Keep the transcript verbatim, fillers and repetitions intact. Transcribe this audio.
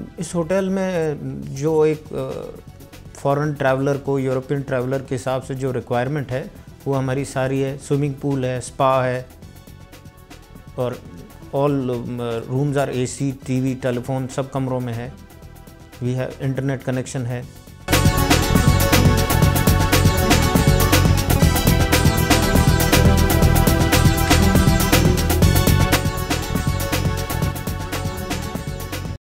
इस होटल में जो एक फॉरेन ट्रैवलर को, यूरोपियन ट्रैवलर के हिसाब से जो रिक्वायरमेंट है वो हमारी सारी है। स्विमिंग पूल है, स्पा है, और all rooms are AC, TV, telephone सब कमरों में है। वी हैव इंटरनेट कनेक्शन है।